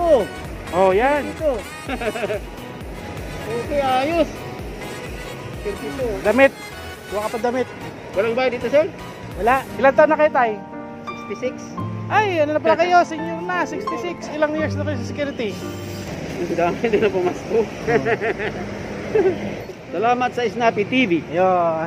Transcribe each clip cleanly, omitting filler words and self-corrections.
Ito. Oh, yan. Ito. Okay, ayos. 32. Damit. Huwag ka pa damit. Walang bayad dito, sir? Wala. Ilan taon na kayo, tay? 66. Ay, ano na pala kayo? Senior na, 66. Ilang years na kayo sa security? Ang dami din na pumasok. Salamat sa Snappy TV. Yo.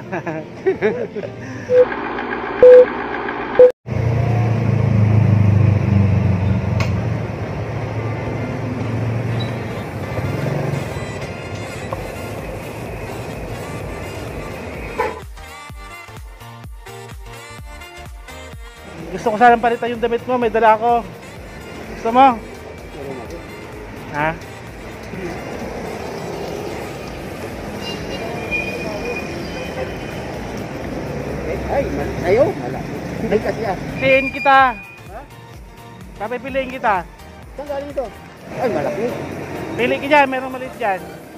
Gusto ko sanang palitan yung damit mo, may dala ako. Gusto mo? Ha? Ay, sa'yo? Ay, kasi ah. Piliin kita. Ha? Papipiliin kita. Saan galing ito? Ay, malaki. Pili ka dyan, merong maliit dyan.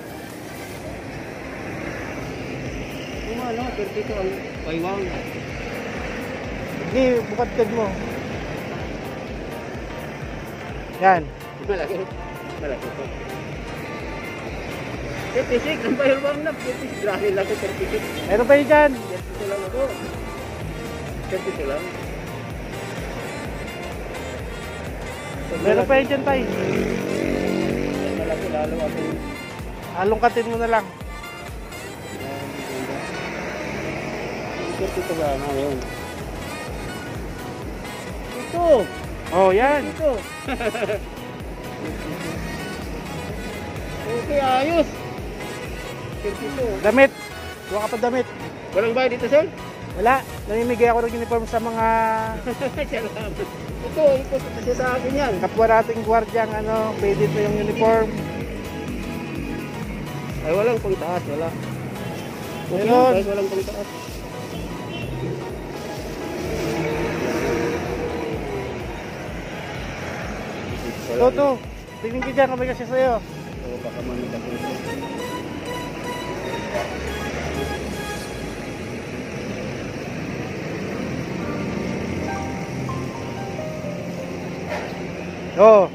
Kung ano, 32 ang paywang. Hindi, bukad mo. Yan. Malaki. Malaki ito. 36, ang paywang na. 36, grabe lang ito, 36. Meron pa yun dyan. 32 lang ako. 32 lang. Meron pa yun dyan, tay. Malaki lalo ako. Alungkatin mo na lang. 32 lang ngayon. Ito. Oh, yan. Ito. Okay, ayos. 32. Damit. Huwag ka pa damit. Walang bayad dito, sir? Wala. Namimigay ako ng uniform sa mga Salamat. Ito, ito kasi sa akin yan. kapwa nating gwardyang ano, pwede ito yung uniform. Ay, walang pangtaas, wala. Okay, Meron. guys, walang pangtaas. Toto, tingin ka dyan, kamay kasi sa'yo. Oo, baka manitakin ko. Oo.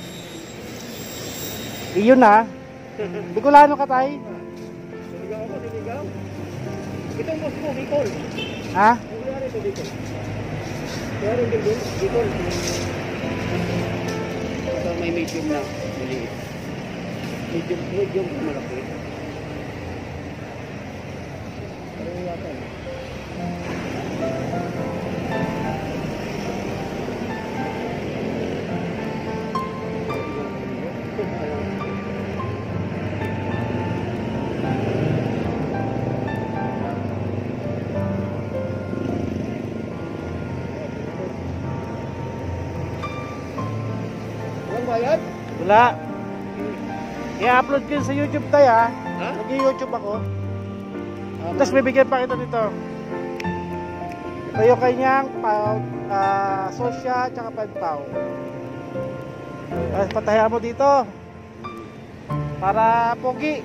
Iyon na. Bicolano ka, tay? Siligaw ako, siligaw. Itong boss ko, Bicol. Ha? Ang nangyari ito, Bicol. Kaya rin din, Bicol. So, may medium na, maliit. Medium malaki. Parang yata. Walang bayad? Wala. I-upload ko yun sa YouTube, tay, ha? Ha? Nag-YouTube ako. Tapos bibigyan pa kita nito. Ito yung kanyang sosya tsaka pantaw. Patahian mo dito. Para pogi.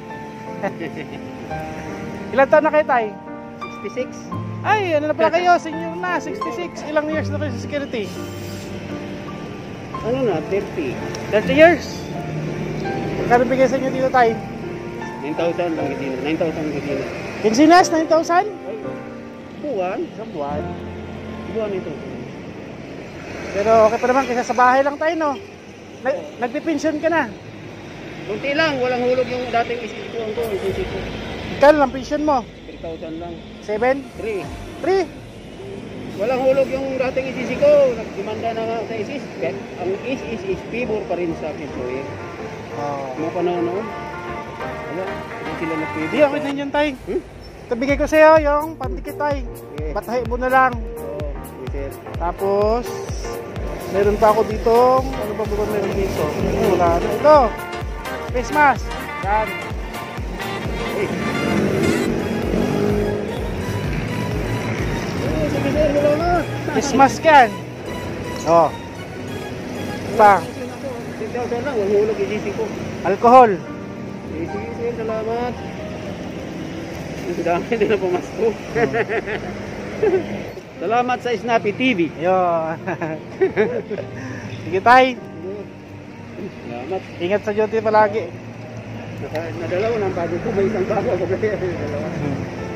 Ilan taon na kayo, tay? 66. Ay, ano na pala kayo? Senior na, 66. Ilang years na kayo sa security? Ano na, 30. 30 years. Magkano bigay sa inyo dito, tay? 9,000 lang hindi na. 9,000 lang hindi na. Kinsinas, 9,000? Buwan? Isang buwan. Buwan ito. Pero okay pa naman, kasi sa bahay lang tayo, no? Nagpipensyon ka na. Kunti lang, walang hulog yung dating isip ko. Isip ko. Kano lang pension mo? 3,000 lang. 7? 3. 3? Walang hulog yung dating isisi ko. Nagdemanda na nga sa isis. Ang is pibor pa rin sa employer. Mga panahon noon. Wala. Hindi sila nagpibor. Hindi, okay na yun, tay. Tabigay ko sa'yo yung pandikit, tay. Okay. Batahi mo na lang. Oo, sir. Tapos, meron pa ako dito. Ano ba ba meron dito? Wala na. Ito. Face mask. Yan. Sige sir, wala na. Face mask yan. Oh. Pa. 3,000 lang, walang hulog isisi ko. Alcohol. Sige sir, salamat. Ang dami din na pumasok. Salamat sa Snappy TV. Yo. Sige, tay. Yeah. Salamat. Ingat sa duty palagi. Nadalaw ng bago ko. May isang bago ako. Dalawa.